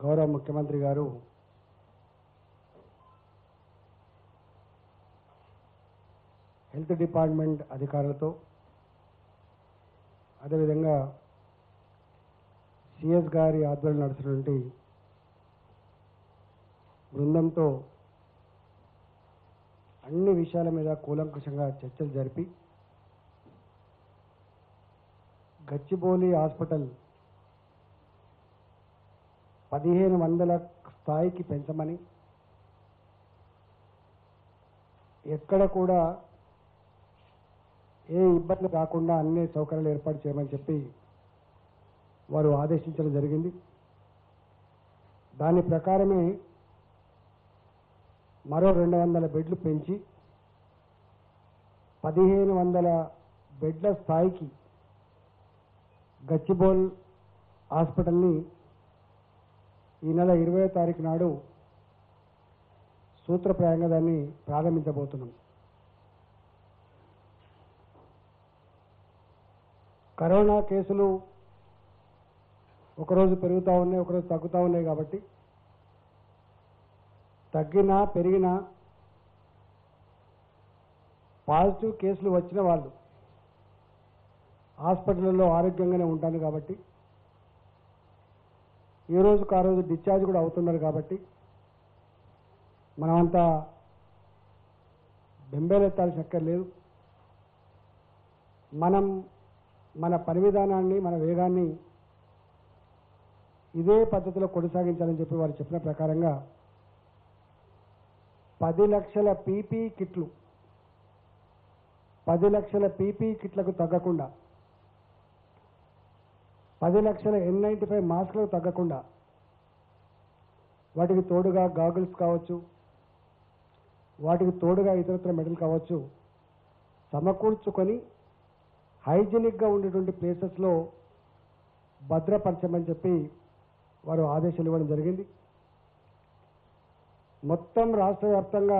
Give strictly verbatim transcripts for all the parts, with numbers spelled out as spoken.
గౌరవ ముఖ్యమంత్రి గారు హెల్త్ డిపార్ట్మెంట్ అధికారులతో అదేవిధంగా సిఎస్ గారి ఆధ్వర్యంలో నడుస్తున్నటువంటి బృందంతో అన్ని విషయాల మీద కూలంకషంగా చర్చలు జరిపి గచ్చిబౌలి హాస్పిటల్ పదిహేను వందల స్థాయికి పెంచమని, ఎక్కడ కూడా ఏ ఇబ్బంది రాకుండా అన్ని సౌకర్యాలు ఏర్పాటు చేయమని చెప్పి వారు ఆదేశించడం జరిగింది. దాని ప్రకారమే మరో రెండు వందల బెడ్లు పెంచి పదిహేను వందల బెడ్ల స్థాయికి గచ్చిబౌల్ హాస్పిటల్ని ఈ నెల ఇరవై తారీఖు నాడు సూత్రప్రాయంగా దాన్ని ప్రారంభించబోతున్నాం. కరోనా కేసులు ఒకరోజు పెరుగుతూ ఉన్నాయి, ఒకరోజు తగ్గుతూ ఉన్నాయి. కాబట్టి తగ్గినా పెరిగినా పాజిటివ్ కేసులు వచ్చిన వాళ్ళు హాస్పిటల్లో ఆరోగ్యంగానే ఉంటాను కాబట్టి ఈ రోజుకు ఆ రోజు డిశ్చార్జ్ కూడా అవుతున్నారు. కాబట్టి మనమంతా బెంబేలెత్తాల్సిన అక్కర్లేదు. మనం మన పని విధానాన్ని, మన వేగాన్ని ఇదే పద్ధతిలో కొనసాగించాలని చెప్పి వారు చెప్పిన ప్రకారంగా పది లక్షల పీపీ కిట్లు పది లక్షల పీపీ కిట్లకు తగ్గకుండా, పది లక్షల ఎన్ నైంటీ ఫైవ్ మాస్కులకు తగ్గకుండా, వాటికి తోడుగా గాగుల్స్ కావచ్చు, వాటికి తోడుగా ఇతరత్ర మెడల్ కావచ్చు సమకూర్చుకొని హైజీనిక్గా ఉండేటువంటి ప్లేసెస్లో భద్రపరచమని చెప్పి వారు ఆదేశాలు ఇవ్వడం జరిగింది. మొత్తం రాష్ట్ర వ్యాప్తంగా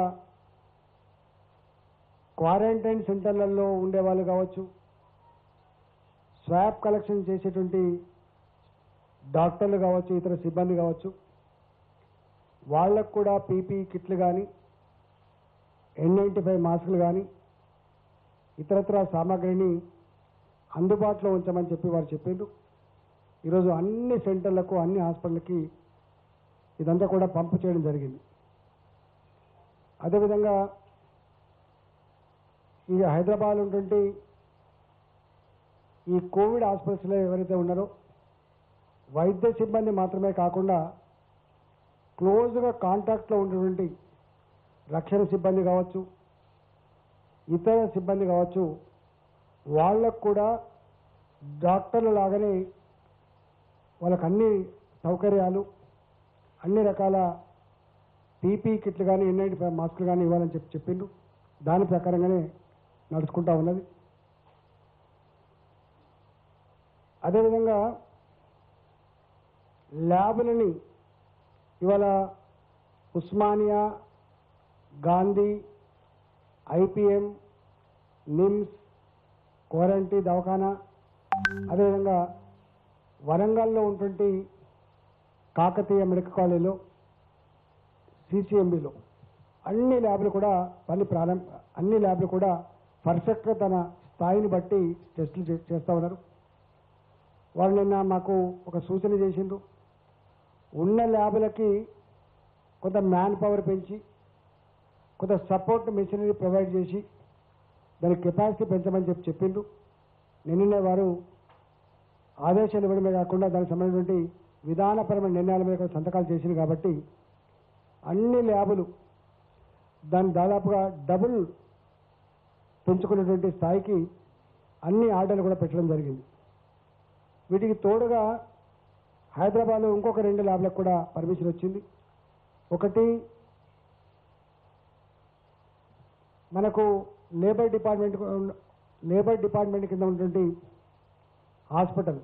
క్వారంటైన్ సెంటర్లలో ఉండేవాళ్ళు కావచ్చు, స్వాబ్ కలెక్షన్ చేసేటువంటి డాక్టర్లు కావచ్చు, ఇతర సిబ్బంది కావచ్చు, వాళ్ళకు కూడా పీపీ కిట్లు కానీ, ఎన్ నైంటీ ఫైవ్ మాస్కులు కానీ, ఇతరత్ర సామాగ్రిని అందుబాటులో ఉంచమని చెప్పి వారు చెప్పిండ్రు. ఈరోజు అన్ని సెంటర్లకు, అన్ని హాస్పిటల్కి ఇదంతా కూడా పంపు చేయడం జరిగింది. అదేవిధంగా ఈ హైదరాబాద్ ఉన్నటువంటి ఈ కోవిడ్ హాస్పిటల్స్లో ఎవరైతే ఉన్నారో వైద్య సిబ్బంది మాత్రమే కాకుండా క్లోజ్గా కాంటాక్ట్లో ఉన్నటువంటి రక్షణ సిబ్బంది కావచ్చు, ఇతర సిబ్బంది కావచ్చు, వాళ్ళకు కూడా డాక్టర్ల లాగానే వాళ్ళకు అన్ని సౌకర్యాలు, అన్ని రకాల పీపీ కిట్లు కానీ, ఎన్ నైంటీ ఫైవ్ మాస్కులు కానీ ఇవ్వాలని చెప్పి చెప్పిండు. దాని ప్రకారంగానే నడుచుకుంటా ఉన్నది. అదేవిధంగా ల్యాబులని ఇవాళ ఉస్మానియా, గాంధీ, ఐపీఎం, నిమ్స్, కోరంటి దవాఖానా, అదేవిధంగా వరంగల్లో ఉన్నటువంటి కాకతీయ మెడికల్ కాలేజీలో, సిసిఎంబిలో అన్ని ల్యాబ్లు కూడా పని ప్రారంభ అన్ని ల్యాబ్లు కూడా పర్ఫెక్ట్గా తన స్థాయిని బట్టి టెస్టులు చేస్తూ ఉన్నారు. వాళ్ళు నిన్న మాకు ఒక సూచన చేసిండ్రు. ఉన్న ల్యాబులకి కొంత మ్యాన్ పవర్ పెంచి, కొంత సపోర్ట్ మెషినరీ ప్రొవైడ్ చేసి దాని కెపాసిటీ పెంచమని చెప్పి చెప్పిండ్రు. నిన్ననే వారు ఆదేశాలు ఇవ్వడమే కాకుండా దానికి సంబంధించినటువంటి విధానపరమైన నిర్ణయాల మీద సంతకాలు చేసింది. కాబట్టి అన్ని ల్యాబులు దాన్ని దాదాపుగా డబుల్ పెంచుకున్నటువంటి స్థాయికి అన్ని ఆర్డర్లు కూడా పెట్టడం జరిగింది. వీటికి తోడుగా హైదరాబాద్లో ఇంకొక రెండు ల్యాబ్లకు కూడా పర్మిషన్ వచ్చింది. ఒకటి మనకు లేబర్ డిపార్ట్మెంట్ లేబర్ డిపార్ట్మెంట్ కింద ఉన్నటువంటి హాస్పిటల్,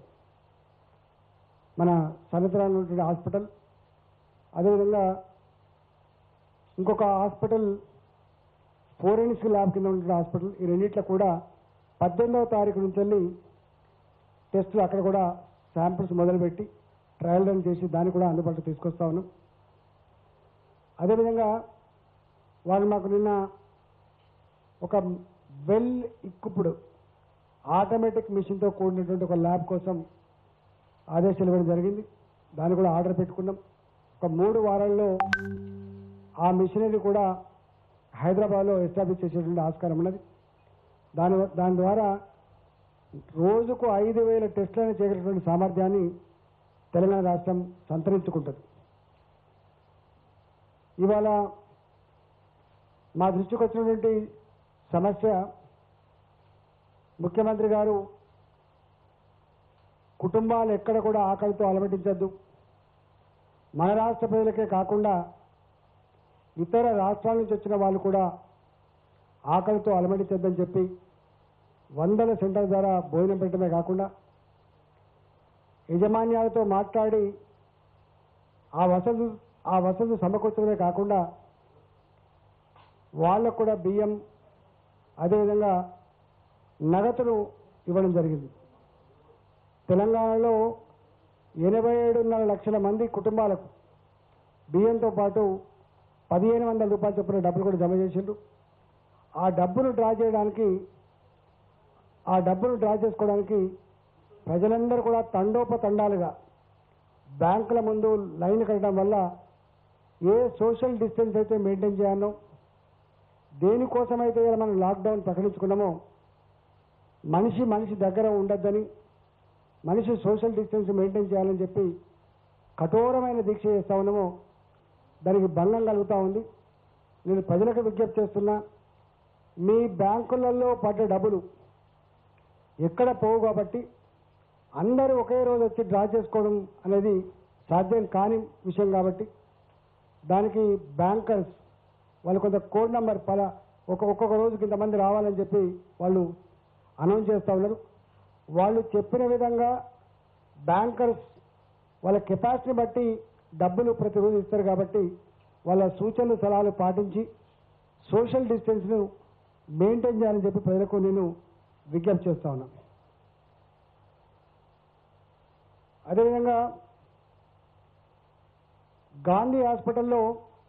మన సనతరాలో ఉన్నటువంటి హాస్పిటల్, అదేవిధంగా ఇంకొక హాస్పిటల్ ఫోరెన్సిక్ ల్యాబ్ కింద ఉన్నటువంటి హాస్పిటల్, ఈ రెండిట్లో కూడా పద్దెనిమిదవ తారీఖు నుంచి వెళ్ళి టెస్టులు అక్కడ కూడా శాంపిల్స్ మొదలుపెట్టి ట్రయల్ రన్ చేసి దాన్ని కూడా అందుబాటులో తీసుకొస్తా ఉన్నాం. అదేవిధంగా వాళ్ళు మాకు నిన్న ఒక వెల్ ఇక్విప్డ్ ఆటోమేటిక్ మిషన్తో కూడినటువంటి ఒక ల్యాబ్ కోసం ఆదేశాలు ఇవ్వడం జరిగింది. దాన్ని కూడా ఆర్డర్ పెట్టుకున్నాం. ఒక మూడు వారాల్లో ఆ మిషనరీ కూడా హైదరాబాద్లో ఎస్టాబ్లిష్ చేసేటువంటి ఆస్కారం ఉన్నది. దాని దాని ద్వారా రోజుకు ఐదు వేల టెస్టులను చేయగలిగినటువంటి సామర్థ్యాన్ని తెలంగాణ రాష్ట్రం సంతరించుకుంటుంది. ఇవాళ మా దృష్టికి వచ్చినటువంటి సమస్య, ముఖ్యమంత్రి గారు కుటుంబాలు ఎక్కడ కూడా ఆకలితో అలమటించద్దు, మన రాష్ట్ర ప్రజలకే కాకుండా ఇతర రాష్ట్రాల నుంచి వచ్చిన వాళ్ళు కూడా ఆకలితో అలమటించద్దని చెప్పి వందల సెంటర్ల ద్వారా భోజనం పెట్టడమే కాకుండా యజమాన్యాలతో మాట్లాడి ఆ వసతి ఆ వసతి సమకూర్చడమే కాకుండా వాళ్ళకు కూడా బియ్యం అదేవిధంగా నగదును ఇవ్వడం జరిగింది. తెలంగాణలో ఎనభై ఏడున్నర లక్షల మంది కుటుంబాలకు బియ్యంతో పాటు పదిహేను వందల రూపాయలు చొప్పున డబ్బులు కూడా జమ చేసిండ్రు. ఆ డబ్బును డ్రా చేయడానికి ఆ డబ్బును డ్రా చేసుకోవడానికి ప్రజలందరూ కూడా తండోపతండాలుగా బ్యాంకుల ముందు లైన్ కట్టడం వల్ల ఏ సోషల్ డిస్టెన్స్ అయితే మెయింటైన్ చేయాలో, దేనికోసమైతే మనం లాక్డౌన్ ప్రకటించుకున్నామో మనిషి మనిషి దగ్గర ఉండొద్దని, మనిషి సోషల్ డిస్టెన్స్ మెయింటైన్ చేయాలని చెప్పి కఠోరమైన దీక్ష చేస్తా ఉన్నామో దానికి భంగం కలుగుతూ ఉంది. నేను ప్రజలకు విజ్ఞప్తి చేస్తున్నా, మీ బ్యాంకులలో పడ్డ డబ్బులు ఎక్కడ పోవు కాబట్టి అందరూ ఒకే రోజు వచ్చి డ్రా చేసుకోవడం అనేది సాధ్యం కాని విషయం కాబట్టి దానికి బ్యాంకర్స్ వాళ్ళు కొంత కోడ్ నెంబర్ పల ఒక ఒక్కొక్క రోజుకి ఇంతమంది రావాలని చెప్పి వాళ్ళు అనౌన్స్ చేస్తూ ఉన్నారు. వాళ్ళు చెప్పిన విధంగా బ్యాంకర్స్ వాళ్ళ కెపాసిటీని బట్టి డబ్బులు ప్రతిరోజు ఇస్తారు కాబట్టి వాళ్ళ సూచనలు సలహాలు పాటించి సోషల్ డిస్టెన్స్ను మెయింటైన్ చేయాలని చెప్పి ప్రజలకు నేను విజ్ఞప్తి చేస్తా ఉన్నాను. అదేవిధంగా గాంధీ హాస్పిటల్లో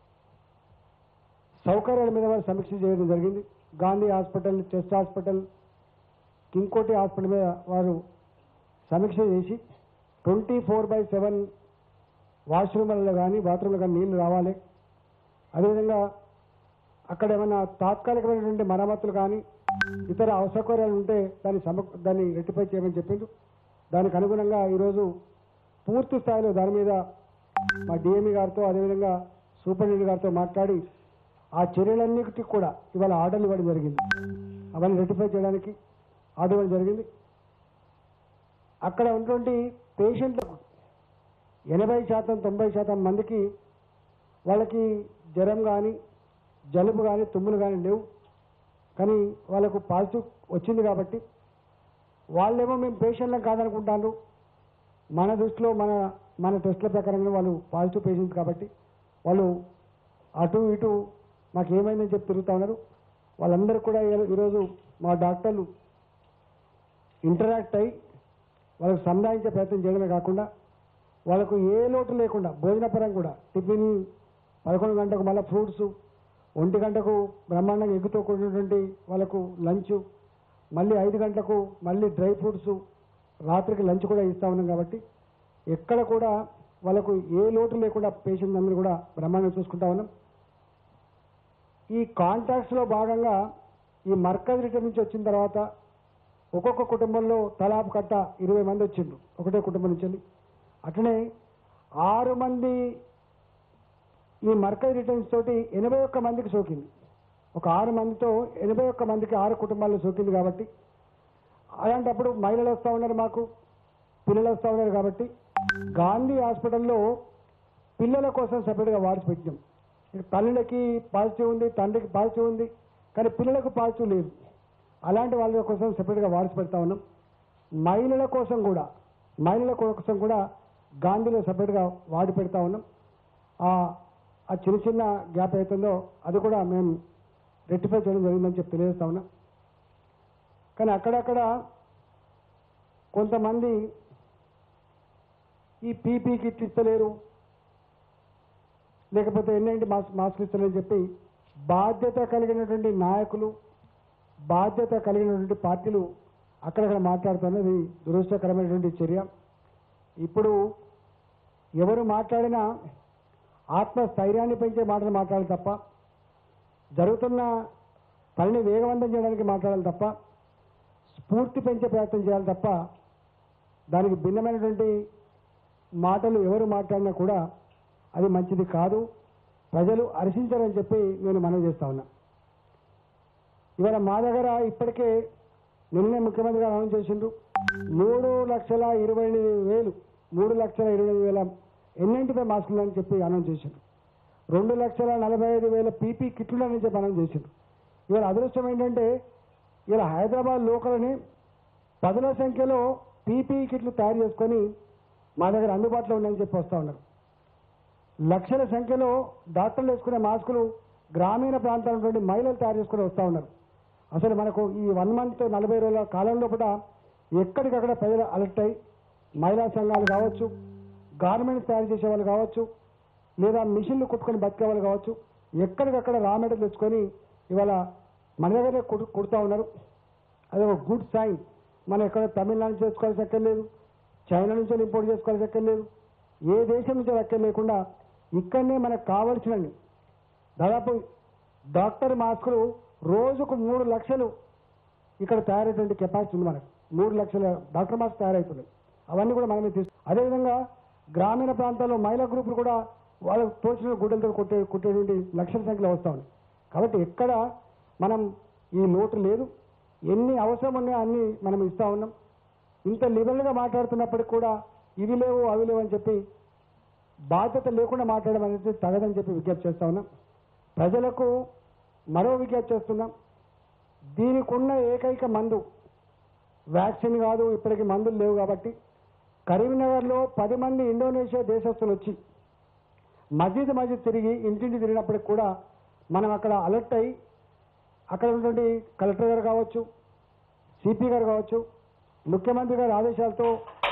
సౌకర్యాల మీద వారు సమీక్ష చేయడం జరిగింది. Gandhi hospital, chest hospital, Kingkoti hospital మీద వారు సమీక్ష చేసి ట్వంటీ ఫోర్ బై సెవెన్ వాష్రూమ్లలో కానీ బాత్రూమ్లో కానీ నీళ్లు రావాలి. అదేవిధంగా అక్కడ ఏమైనా తాత్కాలికమైనటువంటి మరమ్మతులు కానీ ఇతర అసౌకర్యాలు ఉంటే దాన్ని సమ దాన్ని రెక్టిఫై చేయమని చెప్పిండు. దానికి అనుగుణంగా ఈరోజు పూర్తి స్థాయిలో దాని మీద మా డిఎంఈ గారితో అదేవిధంగా సూపరింటెండెంట్ గారితో మాట్లాడి ఆ చర్యలన్నిటికీ కూడా ఇవాళ ఆర్డర్లు ఇవ్వడం జరిగింది. అవన్నీ రెక్టిఫై చేయడానికి ఆర్డర్ ఇవ్వడం జరిగింది. అక్కడ ఉన్నటువంటి పేషెంట్లకు ఎనభై శాతం తొంభై శాతం మందికి వాళ్ళకి జ్వరం కానీ జలుబు కానీ తుమ్ములు కానీ లేవు, కానీ వాళ్ళకు పాజిటివ్ వచ్చింది కాబట్టి వాళ్ళేమో మేము పేషెంట్లను కాదనుకుంటాను, మన దృష్టిలో మన మన టెస్టుల ప్రకారంగా వాళ్ళు పాజిటివ్ పేషెంట్స్ కాబట్టి వాళ్ళు అటు ఇటు మాకు ఏమైందని చెప్పి తిరుగుతూ ఉన్నారు. వాళ్ళందరూ కూడా ఈరోజు మా డాక్టర్లు ఇంటరాక్ట్ అయ్యి వాళ్ళకు సంధానించే ప్రయత్నం చేయడమే కాకుండా వాళ్ళకు ఏ లోటు లేకుండా భోజనపరంగా కూడా టిఫిన్ పదకొండు గంటలకు మళ్ళీ ఫ్రూట్స్, ఒంటి గంటకు బ్రహ్మాండంగా ఎగ్గుతో కూడినటువంటి వాళ్ళకు లంచ్, మళ్ళీ ఐదు గంటలకు మళ్ళీ డ్రై ఫ్రూట్స్, రాత్రికి లంచ్ కూడా ఇస్తూ ఉన్నాం కాబట్టి ఎక్కడ కూడా వాళ్ళకు ఏ లోటు లేకుండా పేషెంట్ అందరూ కూడా బ్రహ్మాండంగా చూసుకుంటా ఉన్నాం. ఈ కాంటాక్ట్స్లో భాగంగా ఈ మర్కజ్ రిటర్న్ నుంచి వచ్చిన తర్వాత ఒక్కొక్క కుటుంబంలో తలాపు కట్ట ఇరవై మంది వచ్చిండ్రు ఒకటే కుటుంబం నుంచి. అట్లనే ఆరు మంది ఈ మర్కజ్ రిటర్న్స్ తోటి ఎనభై ఒక్క మందికి సోకింది. ఒక ఆరు మందితో ఎనభై ఒక్క మందికి ఆరు కుటుంబాల్లో సోకింది కాబట్టి అలాంటప్పుడు మహిళలు వస్తూ ఉన్నారు, మాకు పిల్లలు వస్తూ ఉన్నారు కాబట్టి గాంధీ హాస్పిటల్లో పిల్లల కోసం సపరేట్గా వార్డ్స్ పెట్టినాం. తల్లికి పాజిటివ్ ఉంది, తండ్రికి పాజిటివ్ ఉంది, కానీ పిల్లలకు పాజిటివ్ లేదు. అలాంటి వాళ్ళ కోసం సపరేట్గా వార్డ్స్ పెడతా ఉన్నాం. మహిళల కోసం కూడా మహిళల కోసం కూడా గాంధీలో సపరేట్గా వార్డు పెడతా ఉన్నాం. ఆ చిన్న చిన్న గ్యాప్ అవుతుందో అది కూడా మేము రెక్టిఫై చేయడం జరిగిందని చెప్పి తెలియజేస్తా ఉన్నాం. కానీ అక్కడక్కడ కొంతమంది ఈ పీపీ కిట్లు ఇస్తలేరు, లేకపోతే ఎన్నేంటి మాస్ మాస్కులు ఇస్తలేరని చెప్పి బాధ్యత కలిగినటువంటి నాయకులు, బాధ్యత కలిగినటువంటి పార్టీలు అక్కడక్కడ మాట్లాడుతున్నది దురదృష్టకరమైనటువంటి చర్య. ఇప్పుడు ఎవరు మాట్లాడినా ఆత్మస్థైర్యాన్ని పెంచే మాటలు మాట్లాడాలి తప్ప, జరుగుతున్న పనిని వేగవంతం చేయడానికి మాట్లాడాలి తప్ప, స్ఫూర్తి పెంచే ప్రయత్నం చేయాలి తప్ప, దానికి భిన్నమైనటువంటి మాటలు ఎవరు మాట్లాడినా కూడా అది మంచిది కాదు, ప్రజలు హర్షించారని చెప్పి నేను మనవి చేస్తా ఉన్నా. ఇవాళ మా దగ్గర ఇప్పటికే నిన్నే ముఖ్యమంత్రి గారు అనౌన్స్ చేసిండ్రు, మూడు లక్షల ఇరవై ఎనిమిది వేలు మూడు లక్షల ఇరవై ఎనిమిది వేల ఎన్నింటిపై మాస్కులు అని చెప్పి అనౌన్స్ చేసిండ్రు. రెండు లక్షల నలభై ఐదు వేల పీపీ కిట్లు అని చెప్పి అనౌన్స్ చేసిండ్రు. ఇవాళ అదృష్టం ఏంటంటే ఇలా హైదరాబాద్ లోకల్ని పదుల సంఖ్యలో పీపీ కిట్లు తయారు చేసుకొని మా దగ్గర అందుబాటులో ఉన్నాయని చెప్పి వస్తూ ఉన్నారు. లక్షల సంఖ్యలో డాక్టర్లు వేసుకునే మాస్కులు గ్రామీణ ప్రాంతాల నుండి మహిళలు తయారు చేసుకుని వస్తూ ఉన్నారు. అసలు మనకు ఈ వన్ మంత్ నలభై రోజుల కాలంలో కూడా ఎక్కడికక్కడ ప్రజలు అలర్ట్ అయ్యి మహిళా సంఘాలు కావచ్చు, గార్మెంట్స్ తయారు చేసే వాళ్ళు కావచ్చు, లేదా మిషన్లు కుట్టుకొని బతికే వాళ్ళు కావచ్చు, ఎక్కడికక్కడ రా మెటీరియల్ తెచ్చుకొని ఇవాళ మన దగ్గరే కుడు కుడుతూ ఉన్నారు. అది ఒక గుడ్ సైన్. మనం ఎక్కడ తమిళనాడు నుంచి తెచ్చుకోవాల్సి ఎక్కర్లేదు, చైనా నుంచి ఇంపోర్ట్ చేసుకోవాల్సి ఎక్కర్లేదు, ఏ దేశం నుంచి ఎక్కడ లేకుండా ఇక్కడనే మనకు కావాల్సినవి దాదాపు డాక్టర్ మాస్కులు రోజుకు మూడు లక్షలు ఇక్కడ తయారయ్యేటువంటి కెపాసిటీ ఉంది. మనకు మూడు లక్షల డాక్టర్ మాస్క్ తయారవుతున్నాయి. అవన్నీ కూడా మనమే తీసుకు అదేవిధంగా గ్రామీణ ప్రాంతాల్లో మహిళా గ్రూపులు కూడా వాళ్ళకు తోచిన గుడ్డలతో కొట్టే కుట్టేటువంటి లక్షల సంఖ్యలో వస్తూ ఉన్నాయి. కాబట్టి ఎక్కడ మనం ఈ లోటు లేదు, ఎన్ని అవసరం ఉన్నాయో అన్ని మనం ఇస్తూ ఉన్నాం. ఇంత లిబరల్గా మాట్లాడుతున్నప్పటికి కూడా ఇవి లేవు అవి లేవు అని చెప్పి బాధ్యత లేకుండా మాట్లాడడం అనేది తగదని చెప్పి విజ్ఞప్తి చేస్తా ఉన్నాం. ప్రజలకు మరో విజ్ఞప్తి చేస్తున్నాం, దీనికి ఉన్న ఏకైక మందు వ్యాక్సిన్ కాదు, ఇప్పటికి మందులు లేవు. కాబట్టి కరీంనగర్లో పది మంది ఇండోనేషియా దేశస్తులు వచ్చి మస్జిద్ మస్జిద్ తిరిగి ఇంటింటి తిరిగినప్పటికి కూడా మనం అక్కడ అలర్ట్ అయ్యి అక్కడ ఉన్నటువంటి కలెక్టర్ గారు కావచ్చు, సిపి గారు కావచ్చు, ముఖ్యమంత్రి గారి ఆదేశాలతో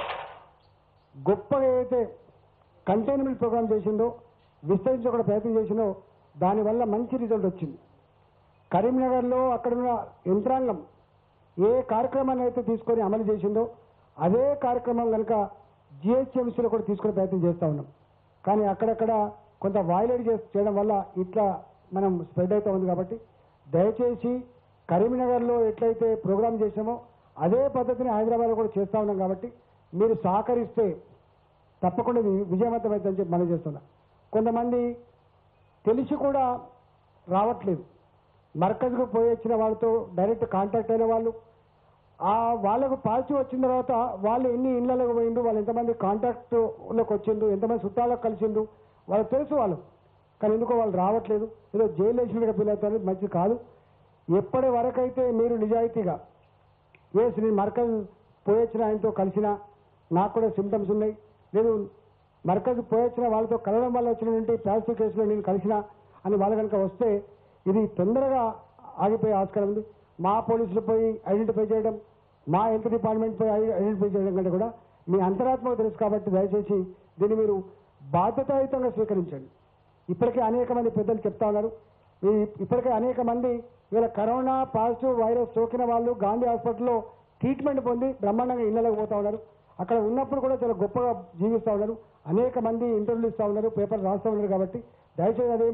గొప్పగా ఏదైతే కంటైన్మెంట్ ప్రోగ్రామ్ చేసిందో, విస్తరించకుండా ప్రయత్నం చేసిందో, దానివల్ల మంచి రిజల్ట్ వచ్చింది. కరీంనగర్లో అక్కడున్న యంత్రాంగం ఏ కార్యక్రమాన్ని అయితే తీసుకొని అమలు చేసిందో అదే కార్యక్రమం కనుక జిహెచ్ఎంసీలో కూడా తీసుకునే ప్రయత్నం చేస్తూ ఉన్నాం. కానీ అక్కడక్కడ కొంత వైలేట్ చేయడం వల్ల ఇట్లా మనం స్ప్రెడ్ అవుతూ ఉంది. కాబట్టి దయచేసి కరీంనగర్లో ఎట్లయితే ప్రోగ్రామ్ చేసామో అదే పద్ధతిని హైదరాబాద్లో కూడా చేస్తూ ఉన్నాం. కాబట్టి మీరు సహకరిస్తే తప్పకుండా విజయవంతమైందని చెప్పి మనం చేస్తున్నాం. కొంతమంది తెలిసి కూడా రావట్లేదు, మర్కజ్కు పోయి వచ్చిన వాళ్ళతో డైరెక్ట్ కాంటాక్ట్ అయిన వాళ్ళు, ఆ వాళ్ళకు పాజిటివ్ వచ్చిన తర్వాత వాళ్ళు ఎన్ని ఇళ్లకు పోయిండు, వాళ్ళు ఎంతమంది కాంటాక్ట్లోకి వచ్చిండ్రు, ఎంతమంది చుట్టాలకు కలిసిండ్రు వాళ్ళకి తెలుసు వాళ్ళు. కానీ ఎందుకో వాళ్ళు రావట్లేదు, ఏదో జైలు వేసినట్టుగా ఫీల్ అవుతారు. మంచిది కాదు. ఎప్పటి వరకైతే మీరు నిజాయితీగా వేసి నేను మర్కజ్ పోయి వచ్చిన ఆయనతో కలిసినా, నాకు కూడా సిమ్టమ్స్ ఉన్నాయి, నేను మర్కజ్ పోయి వచ్చిన వాళ్ళతో కలవడం వల్ల వచ్చినటువంటి పాజిటివ్ కేసులో నేను కలిసినా అని వాళ్ళు కనుక వస్తే ఇది తొందరగా ఆగిపోయే ఆస్కారం ఉంది. మా పోలీసులు పోయి ఐడెంటిఫై చేయడం, మా హెల్త్ డిపార్ట్మెంట్ పోయి ఐడెంటిఫై చేయడం కంటే కూడా మీ అంతరాత్మకు తెలుసు. కాబట్టి దయచేసి దీన్ని మీరు బాధ్యతాయుతంగా స్వీకరించండి. ఇప్పటికే అనేక మంది పెద్దలు చెప్తా ఉన్నారు, ఇప్పటికే అనేక మంది ఇవాళ కరోనా పాజిటివ్ వైరస్ సోకిన వాళ్ళు గాంధీ హాస్పిటల్లో ట్రీట్మెంట్ పొంది బ్రహ్మాండంగా ఇళ్లకు పోతా ఉన్నారు. అక్కడ ఉన్నప్పుడు కూడా చాలా గొప్పగా జీవిస్తూ ఉన్నారు. అనేక మంది ఇంటర్వ్యూలు ఇస్తూ ఉన్నారు, పేపర్ రాస్తూ ఉన్నారు. కాబట్టి దయచేసి అదేం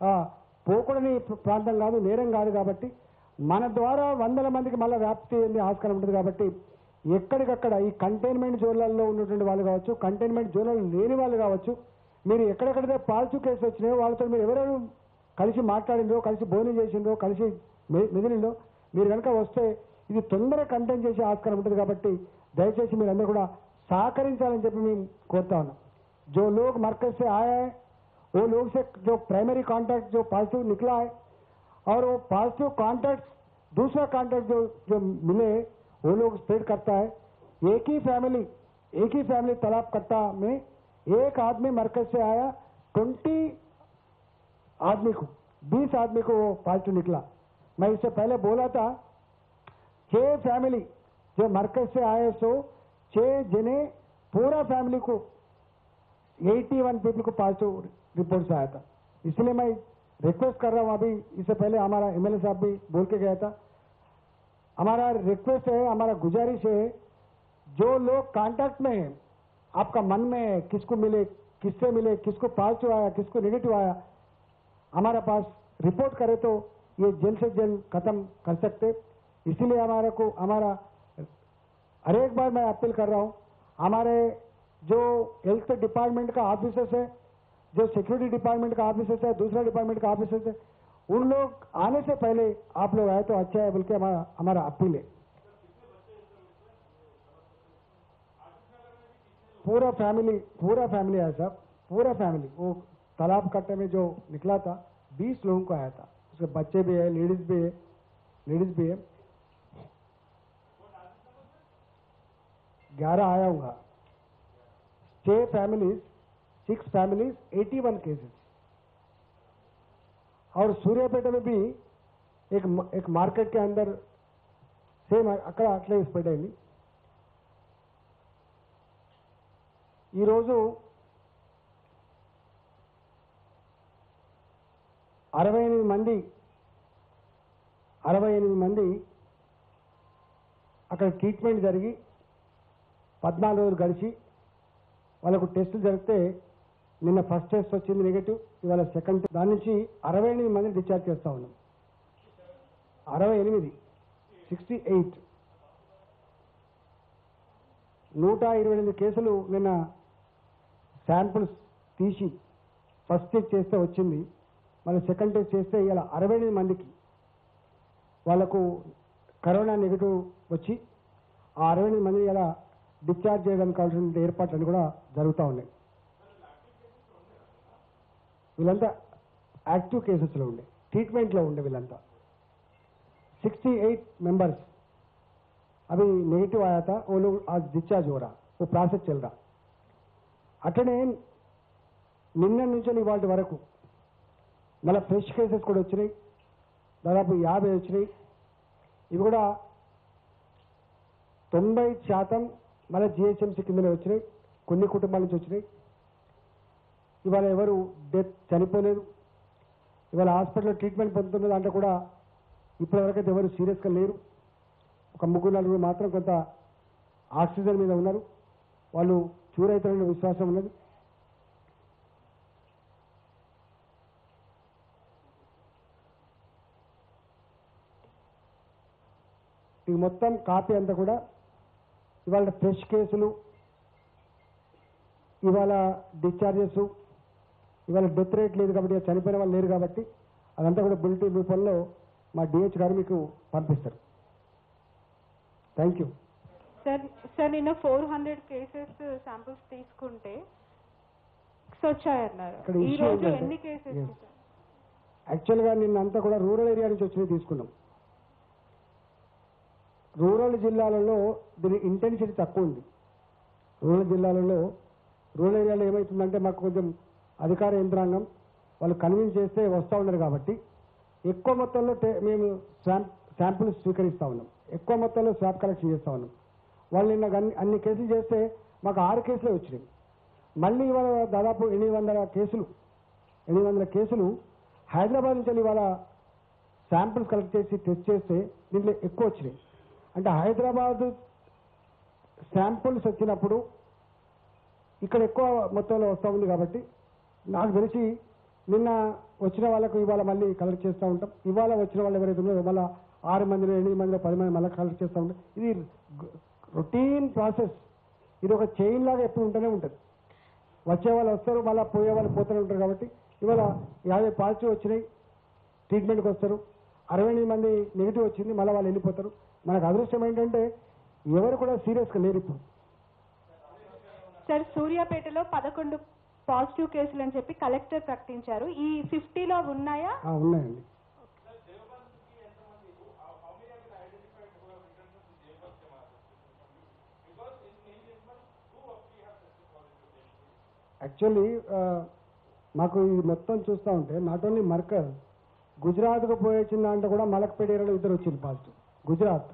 పోకూడని ప్రాంతం కాదు, నేరం కాదు. కాబట్టి మన ద్వారా వందల మందికి మళ్ళీ వ్యాప్తి చెందే ఆస్కారం ఉంటుంది. కాబట్టి ఎక్కడికక్కడ ఈ కంటైన్మెంట్ జోన్లలో ఉన్నటువంటి వాళ్ళు కావచ్చు, కంటైన్మెంట్ జోన్లలో లేని వాళ్ళు కావచ్చు, మీరు ఎక్కడెక్కడైతే పాజిటివ్ కేసులు వచ్చినాయో వాళ్ళతో మీరు ఎవరెవరు కలిసి మాట్లాడిందో, కలిసి భోజనం చేసిందో, కలిసి మెదిలిందో మీరు కనుక వస్తే ఇది తొందరగా కంటైన్ చేసే ఆస్కారం ఉంటుంది. కాబట్టి దయచేసి మీరందరూ కూడా సహకరించాలని చెప్పి మేము కోరుతా ఉన్నాం. जो लोग मरकज से आया है वो लोग से जो प्राइमरी कॉन्टैक्ट जो पॉजिटिव निकला है और वो पॉजिटिव कॉन्टैक्ट दूसरा कॉन्टैक्ट जो जो मिले वो लोग स्प्रेड करता है. एक ही फैमिली एक ही फैमिली तालाब कट्टा में एक आदमी मरकज से आया, ट्वेंटी आदमी को बीस आदमी को वो पॉजिटिव निकला. मैं इससे पहले बोला था छह फैमिली जो मरकज से आए सो छह जने पूरा फैमिली को इक्यासी पीपल को पॉजिटिव रिपोर्ट्स आया था। इसलिए मैं रिक्वेस्ट कर रहा हूं, अभी इससे पहले हमारा एमएलए साहब भी बोल के गया था, हमारा रिक्वेस्ट है, हमारा गुजारिश है, जो लोग कांटेक्ट में है, आपका मन में है, किसको मिले, किससे मिले, किसको पॉजिटिव आया, किसको नेगेटिव आया, हमारे पास रिपोर्ट करे तो ये जल्द से जल्द खत्म कर सकते। इसीलिए हमारे को हमारा हर एक बार मैं अपील कर रहा हूं, हमारे जो हेल्थ डिपार्टमेंट का ऑफिसर्स है, जो सिक्योरिटी डिपार्टमेंट का ऑफिसर्स है, दूसरा डिपार्टमेंट का ऑफिसर्स है, उन लोग आने से पहले आप लोग आए तो अच्छा है, बल्कि हमारा हमारा अपील है। पूरा फैमिली पूरा फैमिली आया साहब, पूरा फैमिली। वो तालाब कट्टे में जो निकला था बीस लोगों को आया था, उसके बच्चे भी है, लेडीज भी है, लेडीज भी है। ग्यारह आया होगा, छह फैमिलीज, सिक्स फैमिलीज, इक्यासी केसेस। और सूर्यापेट में भी एक एक मार्केट के अंदर సేమ్ అక్కడ అట్లే స్ప్రెడ్ అయింది। ఈరోజు అరవై ఎనిమిది మంది అరవై ఎనిమిది మంది అక్కడ ట్రీట్మెంట్ జరిగి పద్నాలుగు రోజులు గడిచి వాళ్ళకు టెస్టులు జరిగితే నిన్న ఫస్ట్ టెస్ట్ వచ్చింది నెగటివ్, ఇవాళ సెకండ్, దాని నుంచి అరవై ఎనిమిది మందిని డిశ్చార్జ్ చేస్తా ఉన్నాం। అరవై ఎనిమిది సిక్స్టీ ఎయిట్ నూట ఇరవై ఎనిమిది కేసులు నిన్న శాంపుల్స్ తీసి ఫస్ట్ టెస్ట్ చేస్తే వచ్చింది, మళ్ళీ సెకండ్ టెస్ట్ చేస్తే ఇలా అరవై ఎనిమిది మందికి వాళ్ళకు కరోనా నెగిటివ్ వచ్చి ఆ అరవై ఎనిమిది మందిని ఇలా డిశ్చార్జ్ చేయడానికి కావాల్సిన ఏర్పాట్లన్నీ కూడా జరుగుతూ ఉన్నాయి। వీళ్ళంతా యాక్టివ్ కేసెస్లో ఉండే, ట్రీట్మెంట్లో ఉండే వీళ్ళంతా। सिक्सटी एट मेंबर्स अभी नेगेटिव आया था, वो लोग आज डिस्चार्ज हो रहा, वो प्रोसेस चल रहा। అట్లనే నిన్న నుంచి ఇవాళ వరకు మళ్ళీ ఫ్రెష్ కేసెస్ కూడా వచ్చినాయి, దాదాపు యాభై వచ్చినాయి। ఇవి కూడా తొంభై శాతం మళ్ళీ జిహెచ్ఎంసీ కిందనే వచ్చినాయి, కొన్ని కుటుంబాల నుంచి వచ్చినాయి। ఇవాళ ఎవరు డెత్ చనిపోలేదు, ఇవాళ హాస్పిటల్లో ట్రీట్మెంట్ పొందుతున్న దాంట్లో కూడా ఇప్పటివరకైతే ఎవరు సీరియస్గా లేరు। ఒక ముగ్గురు నలుగురు మాత్రం కొంత ఆక్సిజన్ మీద ఉన్నారు, వాళ్ళు క్యూర్ అవుతారనే విశ్వాసం ఉన్నది। ఈ మొత్తం కాపీ అంతా కూడా ఇవాళ ఫ్రెష్ కేసులు, ఇవాళ డిశ్చార్జెస్, ఇవాళ డెత్ రేట్ లేదు కాబట్టి చనిపోయిన వాళ్ళు లేరు కాబట్టి అదంతా కూడా బులెటిన్ రూపంలో మా డిహెచ్ గారు మీకు పంపిస్తారు। Thank you sir. సార్ నిన్న ఫోర్ హండ్రెడ్ కేసెస్ శాంపుల్స్ తీసుకుంటే వచ్చాయన్నారు, ఈ రోజు ఎన్ని కేసెస్? యాక్చువల్గా నిన్న అంతా కూడా రూరల్ ఏరియా నుంచి వచ్చినవి తీసుకున్నాం। రూరల్ జిల్లాలలో దీని ఇంటెన్సిటీ తక్కువ ఉంది। రూరల్ జిల్లాలలో రూరల్ ఏరియాలో ఏమవుతుందంటే మాకు కొంచెం అధికార యంత్రాంగం వాళ్ళు కన్విన్స్ చేస్తే వస్తూ ఉన్నారు కాబట్టి ఎక్కువ మొత్తంలో మేము శాంపుల్స్ స్వీకరిస్తూ ఉన్నాం, ఎక్కువ మొత్తంలో స్వాబ్ కలెక్షన్ చేస్తూ ఉన్నాం। వాళ్ళు నిన్న అన్ని అన్ని కేసులు చేస్తే మాకు ఆరు కేసులే వచ్చినాయి। మళ్ళీ ఇవాళ దాదాపు ఎనిమిది వందల కేసులు ఎనిమిది వందల కేసులు హైదరాబాద్ నుంచి ఇవాళ శాంపుల్స్ కలెక్ట్ చేసి టెస్ట్ చేస్తే దీంట్లో ఎక్కువ వచ్చినాయి। అంటే హైదరాబాద్ శాంపుల్స్ వచ్చినప్పుడు ఇక్కడ ఎక్కువ మొత్తంలో వస్తూ ఉంది కాబట్టి నాకు తెలిసి నిన్న వచ్చిన వాళ్ళకు ఇవాళ మళ్ళీ కలెక్ట్ చేస్తూ ఉంటాం। ఇవాళ వచ్చిన వాళ్ళు ఎవరైతే ఉన్నారో మళ్ళీ ఆరు మందిలో ఎనిమిది మందిలో పది మంది మళ్ళీ కలెక్ట్ చేస్తూ ఉంటాం। ఇది రొటీన్ ప్రాసెస్, ఇది ఒక చైన్ లాగా ఎప్పుడు ఉంటూనే ఉంటుంది। వచ్చే వాళ్ళు వస్తారు, మళ్ళీ పోయే వాళ్ళు పోతూనే ఉంటారు కాబట్టి ఇవాళ యాభై పాజిటివ్ వచ్చినాయి, ట్రీట్మెంట్కి వస్తారు, అరవై ఎనిమిది మంది నెగిటివ్ వచ్చింది, మళ్ళీ వాళ్ళు వెళ్ళిపోతారు। మనకు అదృష్టం ఏంటంటే ఎవరు కూడా సీరియస్గా లేరు ఇప్పుడు। సార్ సూర్యాపేటలో పదకొండు పాజిటివ్ కేసులు అని చెప్పి కలెక్టర్ ప్రకటించారు, ఈ ఫిఫ్టీలో ఉన్నాయా? ఉన్నాయండి। యాక్చువల్లీ మాకు ఇది మొత్తం చూస్తూ ఉంటే నాట్ ఓన్లీ మర్కజ్, గుజరాత్కు పోయి వచ్చిన దాంట్లో కూడా మలక్పేట ఏరియాలో ఇద్దరు వచ్చింది పాజిటివ్। గుజరాత్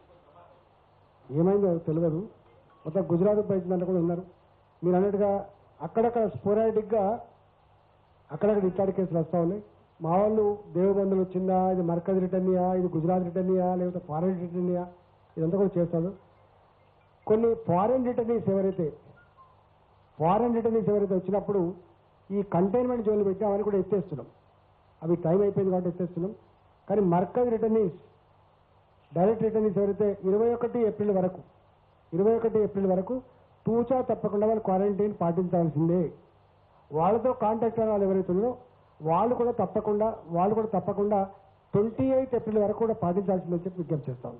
ఏమైందో తెలియదు, మొత్తం గుజరాత్కు పోయి వచ్చిన దాంట్లో కూడా ఉన్నారు। మీరు అన్నట్టుగా అక్కడక్కడ స్పోరాడిక్గా అక్కడక్కడ ఇట్లాంటి కేసులు వస్తూ ఉన్నాయి. మా వాళ్ళు దేవబంధులు వచ్చిందా, ఇది మర్కజ్ రిటర్నియా, ఇది గుజరాత్ రిటర్నియా, లేకపోతే ఫారెన్ రిటర్నియా, ఇదంతా కూడా చేస్తారు. కొన్ని ఫారెన్ రిటర్నీస్ ఎవరైతే ఫారెన్ రిటర్నీస్ ఎవరైతే వచ్చినప్పుడు ఈ కంటైన్మెంట్ జోన్లు పెట్టి అవన్నీ కూడా ఎత్తేస్తున్నాం. అవి టైం అయిపోయింది కాబట్టి ఎత్తేస్తున్నాం. కానీ మర్కజ్ రిటర్నీస్ డైరెక్ట్ రిటర్నీస్ ఎవరైతే ఇరవై ఒకటి ఏప్రిల్ వరకు ఇరవై ఒకటి ఏప్రిల్ వరకు తూచా తప్పకుండా వాళ్ళు క్వారంటైన్ పాటించాల్సిందే. వాళ్ళతో కాంటాక్ట్ అయిన వాళ్ళు ఎవరైతే ఉన్నారో వాళ్ళు కూడా తప్పకుండా వాళ్ళు కూడా తప్పకుండా ట్వంటీ ఎయిత్ ఏప్రిల్ వరకు కూడా పాటించాల్సిందని చెప్పి విజ్ఞప్తి చేస్తాం.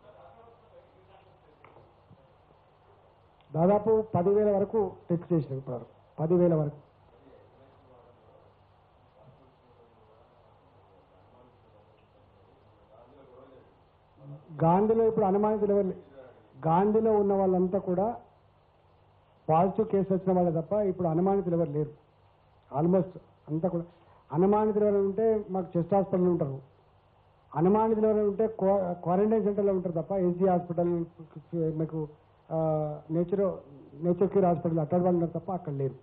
దాదాపు పదివేల వరకు టెస్ట్ చేసినాం ఇప్పటివరకు, పదివేల వరకు. గాంధీలో ఇప్పుడు అనుమానితులు ఎవరు గాంధీలో ఉన్న వాళ్ళంతా కూడా పాజిటివ్ కేసు వచ్చిన వాళ్ళే తప్ప ఇప్పుడు అనుమానితులు ఎవరు లేరు. ఆల్మోస్ట్ అంతా కూడా అనుమానితులు ఎవరైనా ఉంటే మాకు చెస్ట్ హాస్పిటల్ ఉంటారు, అనుమానితులు ఎవరైనా ఉంటే క్వారంటైన్ సెంటర్లో ఉంటారు తప్ప ఎస్జీ హాస్పిటల్ మీకు నేచర్ నేచర్ క్యూర్ హాస్పిటల్ అక్కడ వాళ్ళు ఉన్నారు తప్ప అక్కడ లేరు.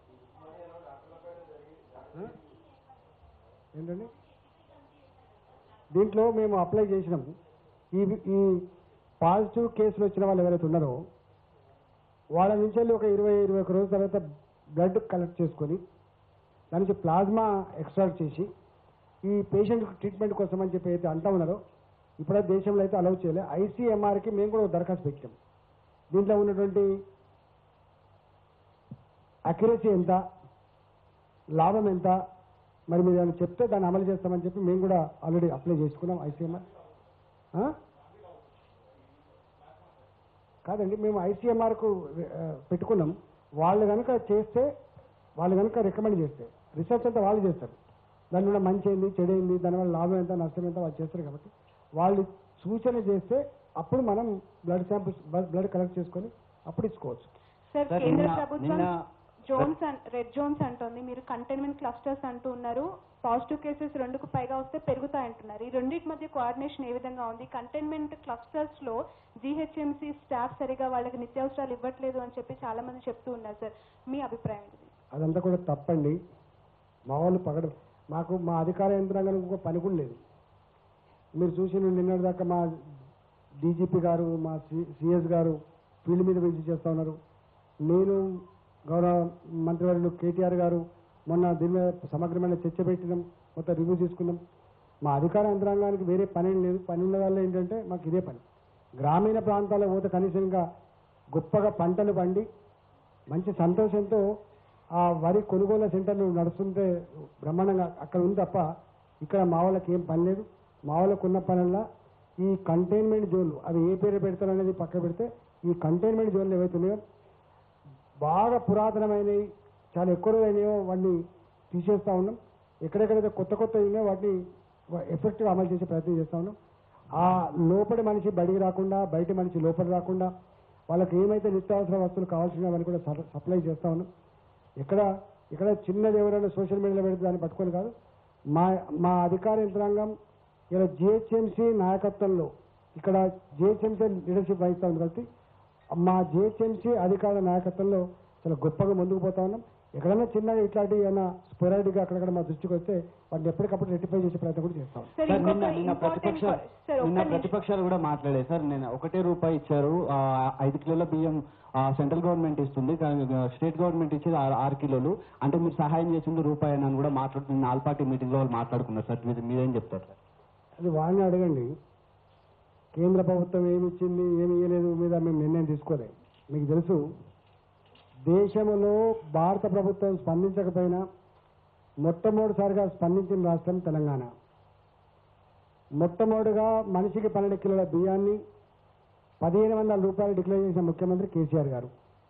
ఏంటండి దీంట్లో మేము అప్లై చేసినాము. ఈ ఈ పాజిటివ్ కేసులు వచ్చిన వాళ్ళు ఎవరైతే ఉన్నారో వాళ్ళ నుంచి వెళ్ళి ఒక ఇరవై ఇరవై ఒక రోజుల తర్వాత బ్లడ్ కలెక్ట్ చేసుకొని దాని నుంచి ప్లాజ్మా ఎక్స్ట్రాక్ట్ చేసి ఈ పేషెంట్ ట్రీట్మెంట్ కోసం అని చెప్పి అయితే అంటా ఉన్నారో ఇప్పుడే దేశంలో అయితే అలౌ చేయలేదు. ఐసీఎంఆర్కి మేము కూడా దరఖాస్తు పెట్టాం. దీంట్లో ఉన్నటువంటి అక్యురసీ ఎంత, లాభం ఎంత, మరి మీరు ఏమైనా చెప్తే దాన్ని అమలు చేస్తామని చెప్పి మేము కూడా ఆల్రెడీ అప్లై చేసుకున్నాం ఐసీఎంఆర్. కాదండి మేము ఐసీఎంఆర్కు పెట్టుకున్నాం. వాళ్ళు కనుక చేస్తే వాళ్ళు కనుక రికమెండ్ చేస్తే రీసెర్చ్ అంతా వాళ్ళు చేస్తారు. దానివల్ల మంచి అయింది చెడు అయింది దానివల్ల లాభం ఎంత నష్టం ఎంత వాళ్ళు చేస్తారు. కాబట్టి వాళ్ళు సూచన చేస్తే అప్పుడు మనం బ్లడ్ శాంపిల్స్ బ్లడ్ కలెక్ట్ చేసుకొని అప్పుడు ఇచ్చుకోవచ్చు. సార్ కేంద్ర ప్రభుత్వం జోన్స్ రెడ్ జోన్స్ అంటుంది, మీరు కంటైన్మెంట్ క్లస్టర్స్ అంటూ ఉన్నారు. పాజిటివ్ కేసెస్ రెండుకు పైగా వస్తే పెరుగుతాయంటున్నారు. ఈ రెండింటి మధ్య కోఆర్డినేషన్ ఏ విధంగా ఉంది? కంటైన్మెంట్ క్లస్టర్స్ లో జీహెచ్ఎంసీ స్టాఫ్ సరిగా వాళ్ళకి నిత్యావసరాలు ఇవ్వట్లేదు అని చెప్పి చాలా మంది చెప్తూ ఉన్నారు. సార్ మీ అభిప్రాయం ఏంటి? అదంతా కూడా తప్పండి. మా వాళ్ళు పగడ మాకు మా అధికార యంత్రాంగం ఇంకో పని కూడా లేదు. మీరు చూసి నిన్నటి దాకా మా డీజీపీ గారు మా సిఎస్ గారు ఫీల్డ్ మీద విజిట్ చేస్తూ ఉన్నారు. నేను గౌరవ మంత్రివర్యులు కేటీఆర్ గారు మొన్న దీని మీద సమగ్రమైన చర్చ పెట్టినాం, మొత్తం రివ్యూ చేసుకున్నాం. మా అధికార యంత్రాంగానికి వేరే పని లేదు. పని ఉన్న వాళ్ళు ఏంటంటే మాకు ఇదే పని. గ్రామీణ ప్రాంతాల్లో పోతే కనీసంగా గొప్పగా పంటలు పండి మంచి సంతోషంతో ఆ వరి కొనుగోలు సెంటర్లు నడుస్తుంటే బ్రహ్మాండంగా అక్కడ ఉంది తప్ప ఇక్కడ మా వాళ్ళకి ఏం పని లేదు. మా వాళ్ళకు ఉన్న పనుల్లో ఈ కంటైన్మెంట్ జోన్లు అవి ఏ పేరు పెడతారు అనేది పక్క పెడితే ఈ కంటైన్మెంట్ జోన్లు ఏవైతే ఉన్నాయో బాగా పురాతనమైనవి చాలా ఎక్కువ రోజులైనాయో వాటిని తీసేస్తూ ఉన్నాం. ఎక్కడెక్కడైతే కొత్త కొత్త ఉన్నాయో వాటిని ఎఫెక్టివ్గా అమలు చేసే ప్రయత్నం చేస్తూ ఉన్నాం. ఆ లోపలి మనిషి బయటికి రాకుండా బయట మనిషి లోపలి రాకుండా వాళ్ళకి ఏమైతే నిత్యావసర వస్తువులు కావాల్సినవి అవన్నీ కూడా సప్లై చేస్తూ ఉన్నాం. ఇక్కడ ఇక్కడ చిన్నది ఎవరైనా సోషల్ మీడియాలో పెడితే దాన్ని పట్టుకొని కాదు. మా మా అధికార యంత్రాంగం ఇలా జిహెచ్ఎంసీ నాయకత్వంలో ఇక్కడ జిహెచ్ఎంసీ లీడర్షిప్ వహిస్తూ ఉంది కాబట్టి మా జిహెచ్ఎంసీ అధికార నాయకత్వంలో చాలా గొప్పగా ముందుకు పోతా ఉన్నాం. ఎక్కడైనా చిన్నగా ఇట్లాంటి ఏమైనా స్పోరాడిక్గా అక్కడక్కడ మా దృష్టికి వస్తే వాటిని ఎప్పటికప్పుడు రెక్టిఫై చేసే ప్రయత్నం కూడా చేస్తాం. నిన్న ప్రతిపక్ష నిన్న ప్రతిపక్షాలు కూడా మాట్లాడే సార్ నేను ఒకటే రూపాయి ఇచ్చారు, ఐదు కిలోల బియ్యం సెంట్రల్ గవర్నమెంట్ ఇస్తుంది, స్టేట్ గవర్నమెంట్ ఇచ్చేది ఆరు కిలోలు అంటే మీరు సహాయం చేసింది రూపాయి అని కూడా మాట్లాడుతుంది. ఆల్ పార్టీ మీటింగ్ లో వాళ్ళు మాట్లాడుకున్నారు సార్, మీరు మీరేం చెప్తారు సార్? అది వాళ్ళని అడగండి. కేంద్ర ప్రభుత్వం ఏమి ఇచ్చింది ఏమి ఇవ్వలేదు మీద మేము నిర్ణయం తీసుకోలేదు. మీకు తెలుసు దేశంలో భారత ప్రభుత్వం స్పందించకపోయినా మొట్టమొదటిసారిగా స్పందించిన రాష్ట్రం తెలంగాణ. మొట్టమొదటిగా మనిషికి పన్నెండు కిలోల బియ్యాన్ని పదిహేను వందల రూపాయలు డిక్లేర్ చేసిన ముఖ్యమంత్రి కేసీఆర్ గారు.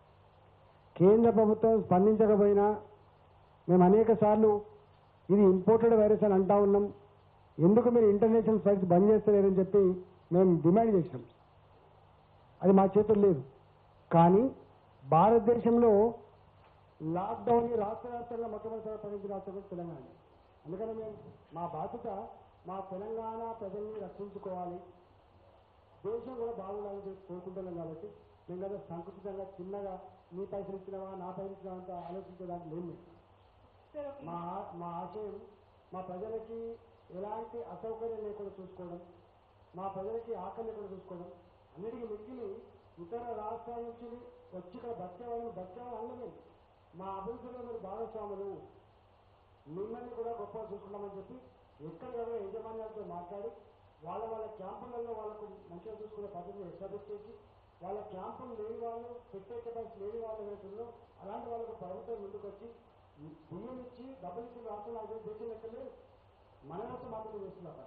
కేంద్ర ప్రభుత్వం స్పందించకపోయినా మేము అనేక సార్లు ఇది ఇంపోర్టెడ్ వైరస్ అని అంటా ఉన్నాం, ఎందుకు మీరు ఇంటర్నేషనల్ ఫ్లైట్స్ బంద్ చేస్తలేరని చెప్పి మేము డిమాండ్ చేసినాం. అది మా చేతుల్లో లేదు. కానీ భారతదేశంలో లాక్డౌన్ రాష్ట్ర వ్యాప్తంగా మొట్టమొదటిసారి ప్రకటించిన రాష్ట్రం తెలంగాణ. అందుకని మేము మా బాధ్యత మా తెలంగాణ ప్రజల్ని రక్షించుకోవాలి, దేశం కూడా బాగుండాలని కోరుకుంటున్నాం. కాబట్టి మేము కదా సంకుచితంగా చిన్నగా నీ పైసలు ఇచ్చినావా నా పైసలు ఇచ్చినావా అంత ఆలోచించడానికి లేదు. మా మా ఆశయం మా ప్రజలకి ఎలాంటి అసౌకర్యం లేకుండా చూసుకోవడం, మా ప్రజలకి ఆకలి లేకుండా చూసుకోవడం, అన్నిటికీ మిగిలి ఇతర రాష్ట్రాల నుంచి వచ్చి ఇక్కడ బతికేవాళ్ళని బతికేవాళ్ళు అన్నమే మా అభివృద్ధిలో మీరు భాగస్వాములు, మిమ్మల్ని కూడా గొప్పగా చూసుకున్నామని చెప్పి ఎక్కడికక్కడ యజమాన్యాలతో మాట్లాడి వాళ్ళ వాళ్ళ క్యాంపులలో వాళ్ళకు మంచిగా చూసుకునే పద్ధతిని ఎస్టాబ్లిష్ చేసి వాళ్ళ క్యాంపులు లేని వాళ్ళు పెట్టే కెపాసిటీ లేని వాళ్ళు ఏదైతుందో అలాంటి వాళ్ళకు ప్రభుత్వం ముందుకు వచ్చి బియ్యం ఇచ్చి డబ్బులు ఇచ్చి రాష్ట్రం నాకు దేశం లెక్కలే మన కోసం మాత్రమే చేస్తున్నారు.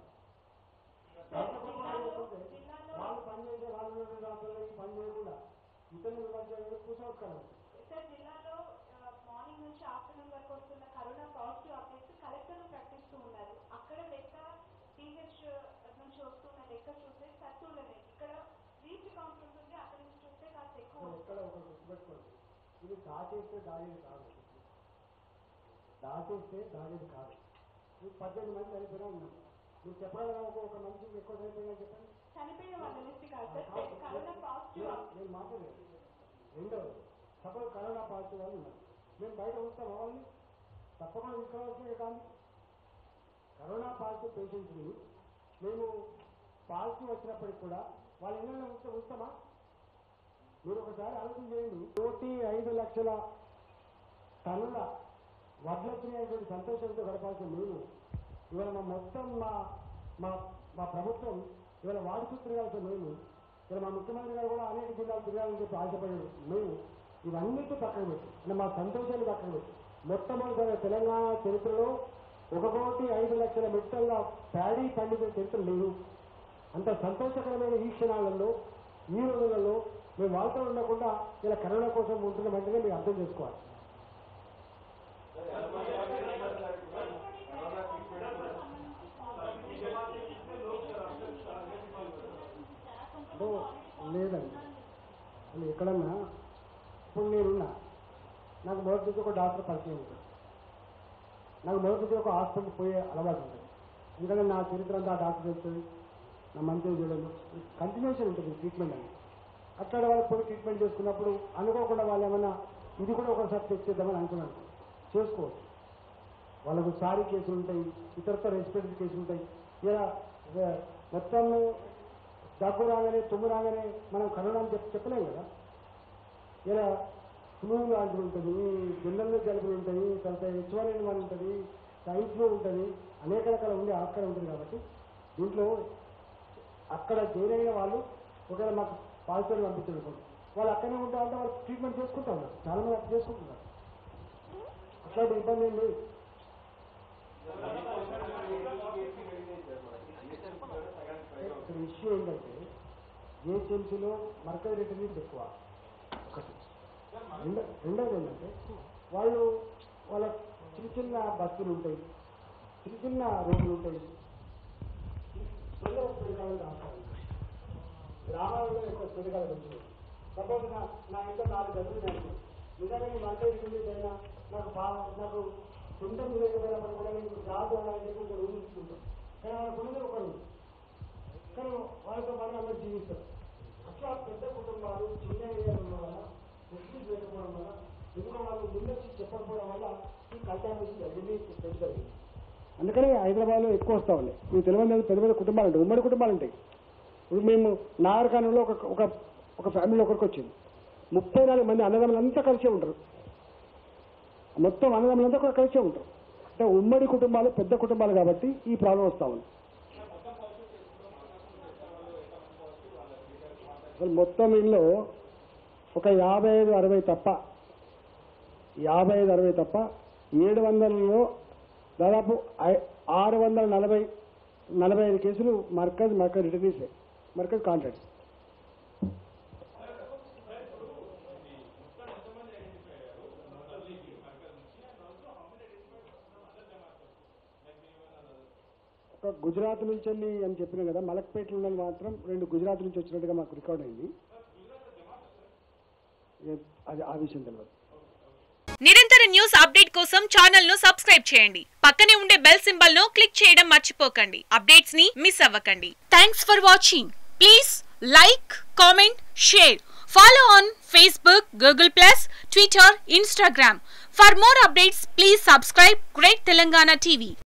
వాళ్ళు పని చేసే వాళ్ళు రాష్ట్రాల్లో పని చేయకుండా ఇతరులు విమర్శలు కూర్చోవడం. సార్ జిల్లాలో మార్నింగ్ నుంచి ఆఫ్టర్నూన్ వరకు వస్తున్న కరోనా పాజిటివ్ అప్డేట్స్ కలెక్టర్లు ప్రకటిస్తూ ఉన్నారు. అక్కడ లెక్క టీహెచ్ నుంచి వస్తున్న లెక్క చూస్తే సత్తులనే ఇక్కడ రీచ్ కౌంట్ ఉంటుంది, అక్కడ నుంచి చూస్తే కాస్త ఎక్కువ. ఎక్కడ ఒక గుర్తుపెట్టుకోండి, ఇది దాచేస్తే దాగేది కాదు, దాచేస్తే దాగేది కాదు. మీకు పద్దెనిమిది మంది చనిపోయినా ఉన్నాం, మీరు చెప్పగలరా ఒక మనిషికి ఎక్కువ చనిపోయినా చెప్పండి. చనిపోయిన వాళ్ళ లిస్ట్ కాదు సార్, కరోనా పాజిటివ్. నేను మాట్లాడలేదు. రెండవది సపోజ్ కరోనా పాజిటివ్ వాళ్ళు ఉన్నారు, మేము బయట ఉంచుతాం వాళ్ళని తప్పకుండా తీసుకోవాల్సిందే. కానీ కరోనా పాజిటివ్ పేషెంట్ని మేము పాజిటివ్ వచ్చినప్పటికి కూడా వాళ్ళ ఇళ్ళలో ఉంటే ఉంచుతామా? మీరు ఒకసారి ఆలోచన చేయండి. కోటి ఐదు లక్షల టన్నుల వడ్లొచ్చినటువంటి సంతోషంతో గడపాల్సిన మేము ఇవాళ మా మొత్తం మా మా మా ప్రభుత్వం ఇవాళ వాడి చుట్టూ తిరగాల్సిన మేము ఇవాళ మా ముఖ్యమంత్రి గారు కూడా అనేక జిల్లాలు తిరగాలని చెప్పి ఆశపడారు. మేము ఇవన్నిటి పక్కన పెట్టి అంటే మా సంతోషాన్ని పక్కన పెట్టి మొట్టమొదటిసారి తెలంగాణ చరిత్రలో ఒక కోటి ఐదు లక్షల మెట్టల్లో ప్యాడీ పండితుల చరిత్ర లేదు. అంత సంతోషకరమైన ఈ క్షణాలలో ఈ రోజులలో మేము వాళ్ళతో ఉండకుండా ఇలా కరోనా కోసం ఉంటున్నామంటేనే మీరు అర్థం చేసుకోవాలి. లేదండి అసలు ఎక్కడన్నా ఇప్పుడు నేనున్నా, నాకు మొదటి నుంచి ఒక డాక్టర్ పరిచయం ఉంటుంది, నాకు మొదటి నుంచి ఒక హాస్పిటల్ పోయే అలవాటు ఉంటుంది. ఎందుకంటే నా చరిత్ర అంతా ఆ డాక్టర్ చెప్తుంది, నా మంచిగా చేయడం కంటిన్యూషన్ ఉంటుంది ట్రీట్మెంట్ అని. అక్కడ వాళ్ళకి పోయి ట్రీట్మెంట్ చేసుకున్నప్పుడు అనుకోకుండా వాళ్ళు ఏమన్నా ఇది కూడా ఒకసారి చెక్ చేద్దామని అనుకున్నాను, చేసుకోవచ్చు. వాళ్ళకు సారీ కేసులు ఉంటాయి, ఇతరతో రెస్పిరేటరీ కేసులు ఉంటాయి. ఇలా మొత్తం దగ్గు రాగానే తుమ్ము రాగానే మనం కరోనా అని చెప్పి చెప్పలేము కదా. ఇలా ఫ్లూ లాంటివి ఉంటుంది, గుండెల్లో జలుబులు ఉంటాయి, తర్వాత హెచ్ వన్ ఎన్ వన్ ఉంటుంది, స్వైన్ ఫ్లూ ఉంటుంది, అనేక రకాల ఉండే ఆస్కారం ఉంటుంది. కాబట్టి దీంట్లో అక్కడ చేరైన వాళ్ళు ఒకవేళ మాకు పాజిటివ్ పంపించడం వాళ్ళు అక్కడనే ఉంటారంటే వాళ్ళు ట్రీట్మెంట్ చేసుకుంటా ఉన్నారు, చాలా మంది అక్కడ చేసుకుంటున్నారు. అట్లాంటి ఇబ్బంది ఏం లేదు. ఇక్కడ ఇష్యూ ఏంటంటే జిహెచ్ఎంసీలో మర్కజ్ రిటర్నీస్ ఎక్కువ ఒకటి. రెండో రెండోది ఏంటంటే వాళ్ళు వాళ్ళ చిన్న చిన్న బస్సులు ఉంటాయి, చిన్న చిన్న రోడ్లు ఉంటాయి, గ్రామాలలో ఎక్కువ పెద్దగాలు వచ్చింది. సపోజ్ నా నా ఇంట్లో నాలుగు గదులు నేను నిజంగా నేను అంటే అయినా నాకు బాగా నాకు సొంతం లేకపోయినప్పుడు కూడా నేను జాబ్ అవ్వాలని చెప్పి ఒక రూమ్ ఇచ్చుకుంటాం. కానీ వాళ్ళకు ఉన్నది ఒక రూమ్, కానీ వాళ్ళతో పాటు అందరూ జీవిస్తారు. అట్లా పెద్ద కుటుంబాలు చిన్న ఏరియాలు ఉండడం వల్ల ఫెసిలిటీస్ లేకపోవడం వల్ల ఇంకా వాళ్ళు ముందొచ్చి చెప్పకపోవడం వల్ల ఈ కంటామినేషన్ జరిగింది పెద్దది. అందుకని హైదరాబాద్లో ఎక్కువ వస్తూ ఉన్నాయి. మీకు తెలియదు పెద్ద పెద్ద కుటుంబాలు ఉంటాయి, ఉమ్మడి కుటుంబాలు ఉంటాయి. ఇప్పుడు మేము నాగరికానంలో ఒక ఒక ఒక ఫ్యామిలీ ఒకరికి వచ్చింది, ముప్పై నాలుగు మంది అన్నదమ్ములంతా కలిసే ఉంటారు, మొత్తం అన్నదమ్ములంతా కూడా కలిసే ఉంటారు. అంటే ఉమ్మడి కుటుంబాలు పెద్ద కుటుంబాలు కాబట్టి ఈ ప్రాబ్లం వస్తూ ఉంది. అసలు మొత్తం ఇంట్లో ఒక యాభై ఐదు అరవై తప్ప యాభై ఐదు అరవై తప్ప ఏడు వందలలో దాదాపు ఆరు వందల నలభై నలభై ఐదు కేసులు మర్కజ్ మర్కజ్ రిటర్నీస్ మర్కజ్ కాంట్రాక్ట్స్. ఒక గుజరాత్ నుంచి వెళ్ళి అని చెప్పిన కదా, మలక్పేటలో ఉన్నది మాత్రం రెండు గుజరాత్ నుంచి వచ్చినట్టుగా మాకు రికార్డ్ అయింది. అది ఆ విషయం తెలియదు. నిరంతర న్యూస్ అప్డేట్ కోసం ఛానల్ ను సబ్స్క్రైబ్ చేయండి, పక్కనే ఉండే బెల్ సింబల్ ను క్లిక్ చేయడం మర్చిపోకండి. అప్డేట్స్ ని మిస్ అవ్వకండి. Thanks for watching. Please like, comment, share. Follow on Facebook, Google Plus, Twitter, Instagram. For more updates, please subscribe Great Telangana T V.